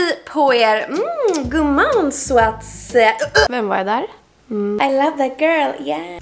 hej på er. Gumman så att säga. Vem var jag där? I love that girl, yeah.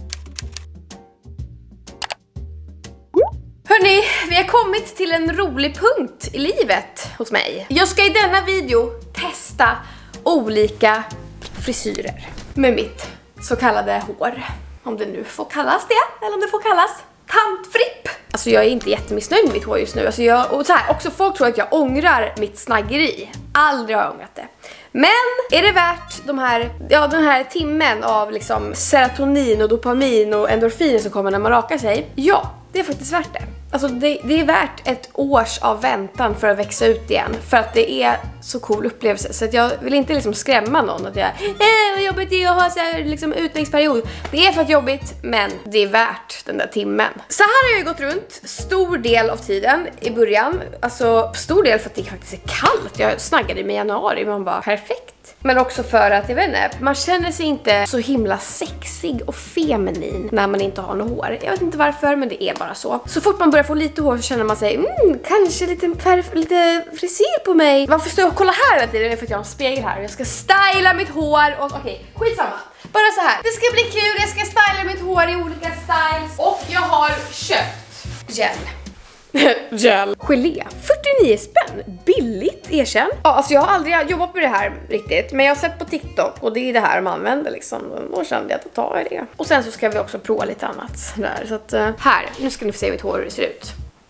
Hörrni, vi har kommit till en rolig punkt i livet hos mig. Jag ska i denna video testa olika frisyrer med mitt så kallade hår. Om det nu får kallas det, eller om det får kallas tantfripp. Alltså jag är inte jättemissnöjd med mitt hår just nu. Alltså och så här, också folk tror att jag ångrar mitt snaggeri. Aldrig har jag ångrat det. Men är det värt den här timmen av liksom serotonin och dopamin och endorfiner som kommer när man rakar sig? Ja, det är faktiskt värt det. Alltså det är värt ett års av väntan för att växa ut igen. För att det är så cool upplevelse. Så att jag vill inte liksom skrämma någon att jag vad jobbigt det är att ha så här liksom utväxtperiod. Det är för att jobbigt, men det är värt den där timmen. Så här har jag ju gått runt stor del av tiden i början. Alltså stor del för att det faktiskt är kallt. Jag snaggade mig i januari, man bara perfekt. Men också för att, jag vet inte, man känner sig inte så himla sexig och feminin när man inte har något hår. Jag vet inte varför, men det är bara så. Så fort man börjar få lite hår så känner man sig, kanske lite frisyr på mig. Varför står jag och kollar här hela tiden? Det är för att jag har en spegel här och jag ska styla mitt hår. Okej, skitsamma. Bara så här. Det ska bli kul, jag ska styla mitt hår i olika styles. Och jag har köpt gel. Gel. Gelé. 49 spänn. Billigt, erkänn. Ja, alltså jag har aldrig jobbat med det här riktigt. Men jag har sett på TikTok och det är det här man använder liksom. Och kände jag att ta i det. Och sen så ska vi också prova lite annat där. Så att här, nu ska ni få se mitt hår hur det ser ut.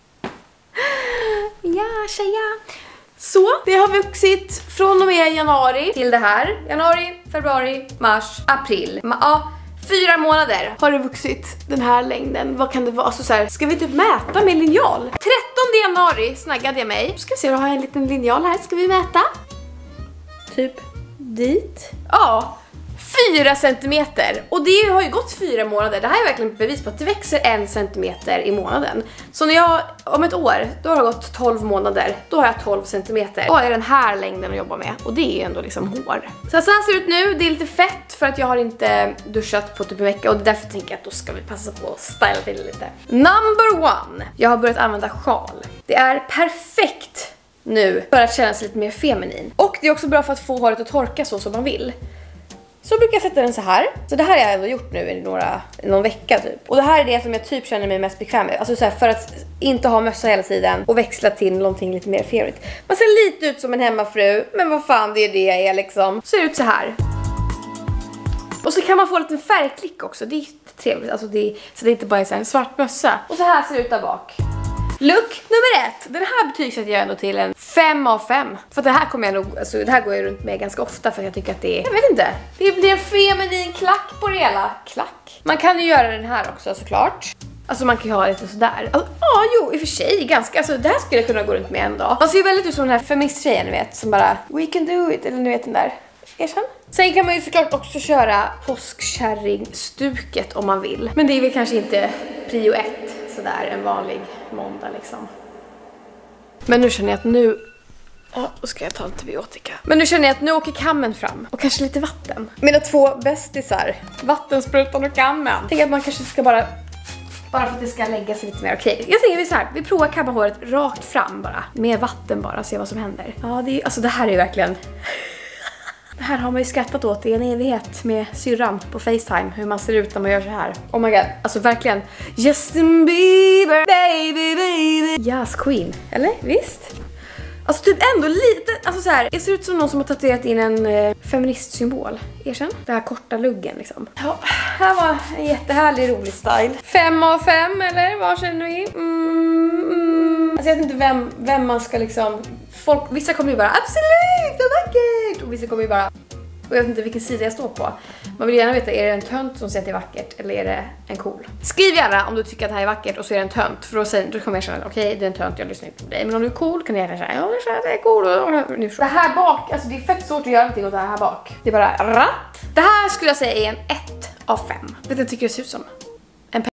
Ja, tjeja. Så, det har vuxit från och med januari till det här. Januari, februari, mars, april. Ja. 4 månader har det vuxit den här längden. Vad kan det vara? Alltså så här, ska vi typ mäta med linjal? 13 januari snaggade jag mig. Ska vi se, då har jag en liten linjal här. Ska vi mäta? Typ dit. Ja, 4 centimeter. Och det har ju gått 4 månader. Det här är verkligen ett bevis på att det växer 1 centimeter i månaden. Så när jag, om ett år, då har det gått 12 månader. Då har jag 12 centimeter. Då är den här längden att jobba med. Och det är ändå liksom hår. Så här ser det ut nu. Det är lite fett för att jag har inte duschat på typ en vecka. Och därför tänker jag att då ska vi passa på att styla till lite. Number 1. Jag har börjat använda sjal. Det är perfekt nu för att känna sig lite mer feminin. Och det är också bra för att få håret att torka så som man vill. Så brukar jag sätta den så här. Så det här har jag ändå gjort nu i någon vecka typ. Och det här är det som jag typ känner mig mest bekväm med. Alltså så här, för att inte ha mössa hela tiden och växla till någonting lite mer feminint. Man ser lite ut som en hemmafru, men vad fan, det är det jag är liksom. Ser ut så här. Och så kan man få lite färgklick också. Det är trevligt. Alltså så det är inte bara en svart mössa. Och så här ser det ut där bak. Look nummer 1. Den här betygsätter jag ändå till en 5 av 5. För det här kommer jag nog, alltså det här går jag runt med ganska ofta för att jag tycker att det är, jag vet inte, det blir en feminin klack på det hela. Klack. Man kan ju göra den här också såklart. Alltså man kan ju ha lite sådär. Alltså, jo, i och för sig ganska, alltså det här skulle jag kunna gå runt med en dag. Man ser ju väldigt ut som den här feministtjejen, ni vet, som bara we can do it, eller ni vet den där. Erkänn. Sen kan man ju såklart också köra påskkärringstuket om man vill. Men det är väl kanske inte prio 1. Sådär en vanlig måndag liksom. Men nu känner jag att nu... Ja, då ska jag ta antibiotika. Men nu känner jag att nu åker kammen fram. Och kanske lite vatten. Mina 2 bästisar. Vattensprutan och kammen. Jag tänker att man kanske ska bara för att det ska lägga sig lite mer. Okej, jag tänker så här. Vi provar kamma håret rakt fram bara. Med vatten bara, se vad som händer. Ja, alltså det här är ju verkligen... Det här har man ju skrattat åt i en evighet med syrran på FaceTime. Hur man ser ut när man gör så här. Oh my god, alltså verkligen. Justin Bieber, baby, baby. Yes, queen. Eller? Visst? Alltså typ ändå lite, alltså så här. Det ser ut som någon som har tatuerat in en feministsymbol. Erkänn? Det här korta luggen liksom. Ja, här var en jättehärlig rolig style. 5 av 5 eller? Vad känner vi? Alltså jag vet inte vem man ska liksom... Vissa kommer ju bara absolut, så vackert. Och vissa kommer ju bara, och jag vet inte vilken sida jag står på. Man vill gärna veta, är det en tönt som säger att det är vackert eller är det en cool? Skriv gärna om du tycker att det här är vackert och så är det en tönt. För då kommer jag känna, okej, det är en tönt, jag lyssnar inte på dig. Men om du är cool kan jag gärna säga, ja, jag känner att det är cool. Det här bak, alltså det är fett svårt att göra någonting åt det här bak. Det är bara ratt. Det här skulle jag säga är en 1 av 5. Vet du, jag tycker det ser ut som en bil.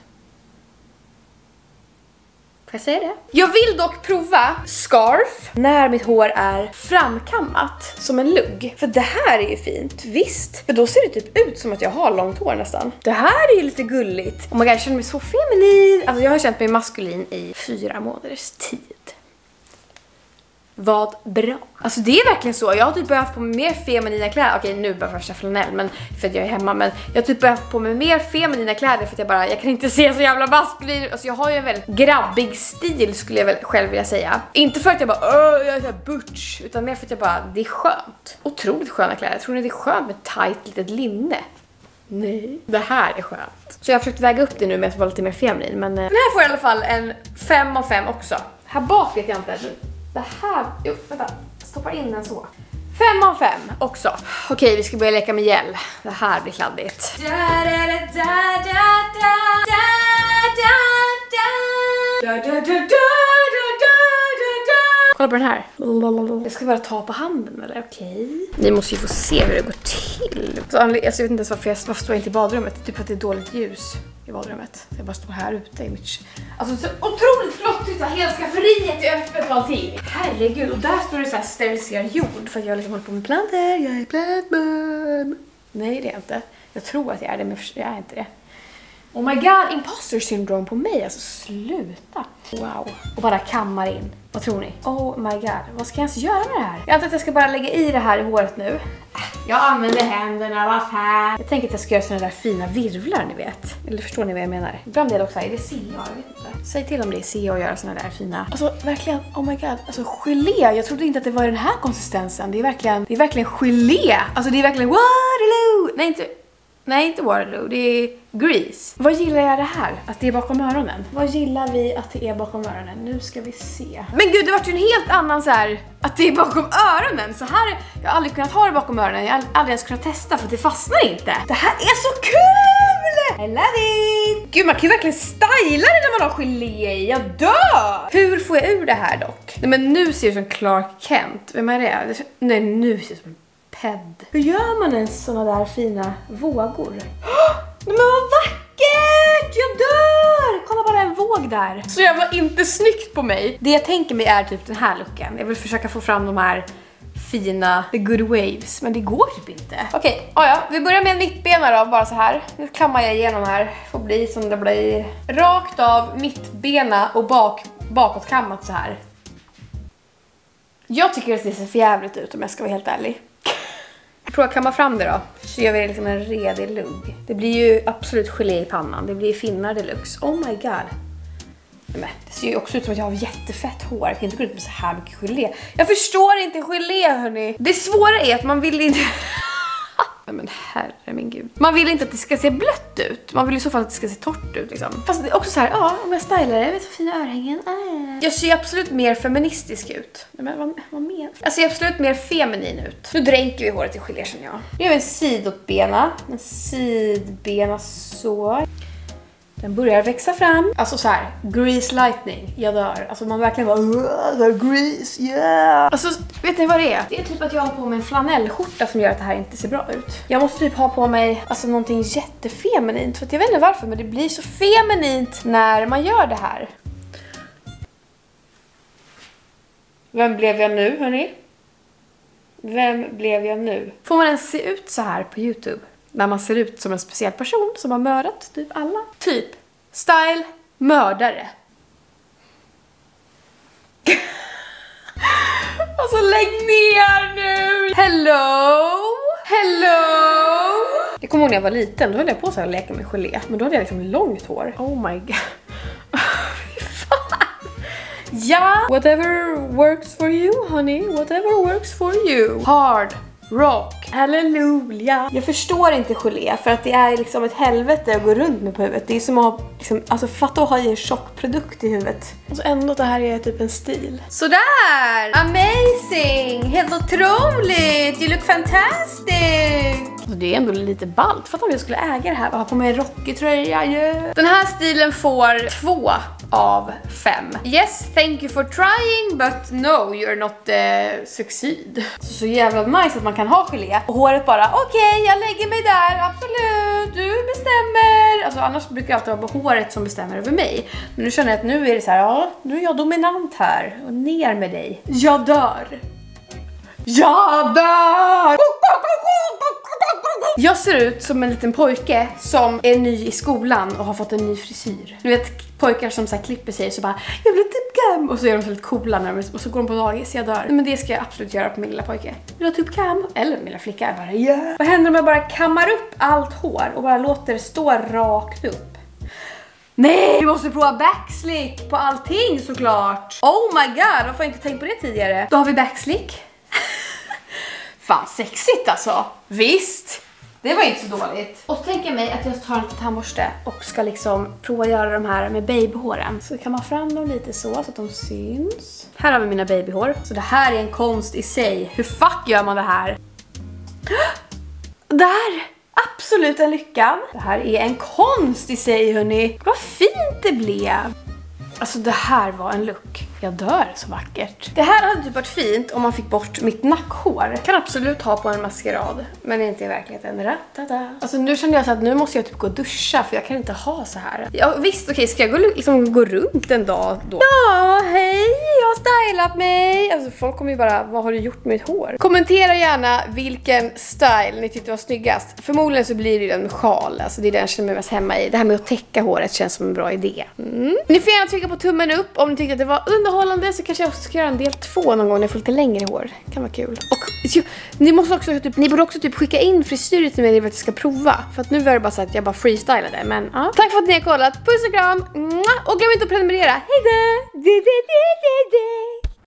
Får jag säga det? Jag vill dock prova scarf när mitt hår är framkammat som en lugg. För det här är ju fint, visst. För då ser det typ ut som att jag har långt hår nästan. Det här är ju lite gulligt. Oh my god, jag känner mig så feminin. Alltså jag har känt mig maskulin i 4 månaders tid. vad bra. Alltså det är verkligen så. Jag har typ börjat på mig mer feminina kläder. Okej, nu bara första flanell, men för att jag är hemma. Men jag har typ börjat på mig mer feminina kläder för att jag kan inte se så jävla maskulin. Alltså jag har ju en väldigt grabbig stil skulle jag väl själv vilja säga. Inte för att jag bara, jag är så butch. Utan mer för att jag bara, det är skönt. Otroligt sköna kläder. Jag tror att det är skönt med tight litet linne. Nej, det här är skönt. Så jag har försökt väga upp det nu med att vara lite mer feminin. Men den här får i alla fall en 5 av 5 också. Här bak vet jag inte. Det här, jo vänta, stoppar in den så. 5 av 5 också. Okej, vi ska börja leka med gel. Det här blir kladdigt. Kolla på den här. Jag ska bara ta på handen eller? Okej. Ni måste ju få se hur det går till. Så, alltså, jag vet inte ens varför står jag inte i badrummet. Typ att det är dåligt ljus i badrummet. Så jag bara står här ute i mitt... Alltså så otroligt flottigt så här, hela skafferiet är öppet och allting. Herregud, och där står det så här steriliserad jord. För att jag liksom håller på med plantor. Jag är plantman. Nej, det är jag inte. Jag tror att jag är det, men jag är inte det. Oh my god, imposter syndrome på mig. Alltså sluta. Wow. Och bara kammar in. Vad tror ni? Oh my god. Vad ska jag ens göra med det här? Jag antar att jag ska bara lägga i det här i håret nu. Jag använder händerna, vad fan. Jag tänker att jag ska göra såna där fina virvlar, ni vet. Eller förstår ni vad jag menar? Ibland är det också här, är det CA? Jag vet inte. Säg till om det är CA att göra såna där fina. Alltså verkligen, oh my god. Alltså gelé. Jag trodde inte att det var den här konsistensen. Det är verkligen gelé. Alltså det är verkligen Waterloo. Nej, inte Waterloo, det är Grease. Vad gillar jag det här? Att det är bakom öronen. Vad gillar vi att det är bakom öronen? Nu ska vi se. Men gud, det var ju en helt annan så här. Att det är bakom öronen. Så här, jag har aldrig kunnat ha det bakom öronen. Jag har aldrig ens kunnat testa för att det fastnar inte. Det här är så kul! I love it! Gud, man kan ju verkligen styla det när man har gelé i. Jag dör! Hur får jag ur det här dock? Nej, men nu ser det ut som Clark Kent. Vem är det? Nej, nu ser det som Ped. Hur gör man ens såna där fina vågor? Men vad vackert! Jag dör! Kolla bara en våg där. Så jävla inte snyggt på mig. Det jag tänker mig är typ den här looken. Jag vill försöka få fram de här fina the good waves. Men det går typ inte. Okej, ja. Vi börjar med en mittbena då, bara så här. Nu klammar jag igenom här. Får bli som det blir. Rakt av mittbena och bakåtkammat så här. Jag tycker att det ser för jävligt ut om jag ska vara helt ärlig. Prova att kamma fram det då. Så gör vi liksom en redig lugg. Det blir ju absolut gelé i pannan. Det blir finnar deluxe. Oh my god. Men det ser ju också ut som att jag har jättefett hår. Jag kan inte gå ut med så här mycket gelé. Jag förstår inte gelé, hörni. Det svåra är att man vill inte... Men herre min gud. Man vill inte att det ska se blött ut. Man vill i så fall att det ska se torrt ut liksom. Fast det är också så här, ja, om jag stylar det, vet så fina örhängen. Jag ser absolut mer feministisk ut. Men vad menar? Jag ser absolut mer feminin ut. Nu dränker vi håret i gelé, känner jag. Nu gör vi en sidotbena. En sidbena så. Den börjar växa fram. Alltså så här, grease lightning. Jag dör. Alltså man verkligen bara grease, yeah. Alltså vet ni vad det är? Det är typ att jag har på mig en flanellskjorta som gör att det här inte ser bra ut. Jag måste typ ha på mig alltså någonting jättefeminint. För att jag vet inte varför, men det blir så feminint när man gör det här. Vem blev jag nu, hörni? Vem blev jag nu? Får man ens se ut så här på YouTube? När man ser ut som en speciell person som har mördat typ alla. Typ style mördare. Alltså lägg ner nu. Hello. Jag kommer ihåg när jag var liten. Då höll jag på så här att leka med gelé. Men då hade jag liksom långt hår. Oh my god. Ja. Whatever works for you, honey. Whatever works for you. Hard rock. Halleluja. Jag förstår inte gelé för att det är liksom ett helvete att gå runt med på huvudet. Det är som att ha, liksom, alltså fatta att ha en tjock produkt i huvudet. Och så ändå det här är typ en stil. Sådär! Amazing! Helt otroligt! You look fantastic! Alltså det är ändå lite ballt. Fatta om jag skulle äga det här och ha på mig en rockig tröja. Yeah. Den här stilen får 2 av 5. Yes, thank you for trying, but no, you're not succeed. Så jävla nice att man kan ha gelé. Och håret bara, okej, jag lägger mig där, absolut, du bestämmer. Alltså annars brukar jag alltid vara håret som bestämmer över mig. Men nu känner jag att nu är det så här, ja, nu är jag dominant här. Och ner med dig. Jag dör. Jag dör! Jag ser ut som en liten pojke som är ny i skolan och har fått en ny frisyr. Du vet, pojkar som så här klipper sig så bara, jag blir typ och så är de så lite coola när och så går de på dagis, jag dör. Men det ska jag absolut göra på min lilla pojke. Vill ha typ cam? Eller min lilla flicka bara, yeah. Vad händer om jag bara kammar upp allt hår och bara låter det stå rakt upp? Nej, vi måste prova backslick på allting såklart. Oh my god, varför har jag inte tänkt på det tidigare? Då har vi backslick. Fan, sexigt alltså. Visst, det var inte så dåligt. Och så tänker jag mig att jag tar en tandborste och ska liksom prova att göra de här med babyhåren. Så kan man fram dem lite så att de syns. Här har vi mina babyhår. Så det här är en konst i sig. Hur fuck gör man det här? Där! Absolut en lycka. Det här är en konst i sig, hörni. Vad fint det blev. Alltså det här var en look. Jag dör, så vackert. Det här hade typ varit fint om man fick bort mitt nackhår. Jag kan absolut ha på en maskerad, men inte i verkligheten. Ratata. Alltså nu kände jag så att nu måste jag typ gå och duscha, för jag kan inte ha så här. Ja visst, okej, ska jag gå runt en dag då? Ja, hej, jag har stylat mig. Alltså folk kommer ju bara, vad har du gjort med mitt hår? Kommentera gärna vilken style ni tyckte var snyggast. Förmodligen så blir det den med sjal. Alltså det är den jag känner mig mest hemma i. Det här med att täcka håret känns som en bra idé. Ni får gärna trycka på tummen upp om ni tyckte att det var underhållande, så kanske jag ska göra en del 2 någon gång när jag får lite längre hår. Kan vara kul. Och ni borde också typ skicka in frisyrer till mig när jag ska prova. För att nu var det bara så att jag bara freestylade. Men ja. Tack för att ni har kollat. Puss och kram. Och glöm inte att prenumerera. Hej då!